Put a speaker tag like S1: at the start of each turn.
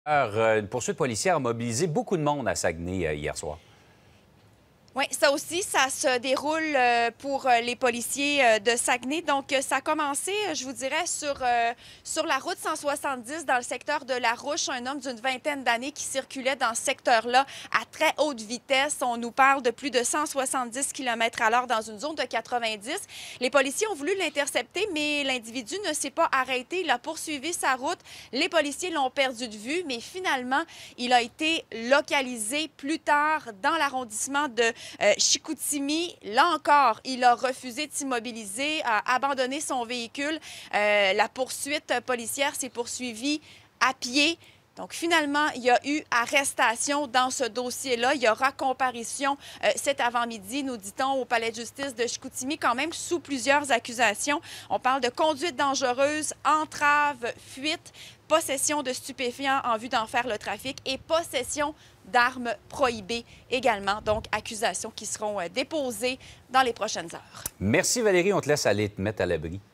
S1: Une poursuite policière a mobilisé beaucoup de monde à Saguenay hier soir.
S2: Oui, ça aussi, ça se déroule pour les policiers de Saguenay. Donc, ça a commencé, je vous dirais, sur la route 170 dans le secteur de La Rouche. Un homme d'une vingtaine d'années qui circulait dans ce secteur-là à très haute vitesse. On nous parle de plus de 170 km/h dans une zone de 90. Les policiers ont voulu l'intercepter, mais l'individu ne s'est pas arrêté. Il a poursuivi sa route. Les policiers l'ont perdu de vue, mais finalement, il a été localisé plus tard dans l'arrondissement de Chicoutimi. Là encore, il a refusé de s'immobiliser, a abandonné son véhicule. La poursuite policière s'est poursuivie à pied. Donc, finalement, il y a eu arrestation dans ce dossier-là. Il y aura comparution cet avant-midi, nous dit-on, au palais de justice de Chicoutimi, quand même sous plusieurs accusations. On parle de conduite dangereuse, entrave, fuite, possession de stupéfiants en vue d'en faire le trafic et possession d'armes prohibées également. Donc, accusations qui seront déposées dans les prochaines heures.
S1: Merci Valérie, on te laisse aller te mettre à l'abri.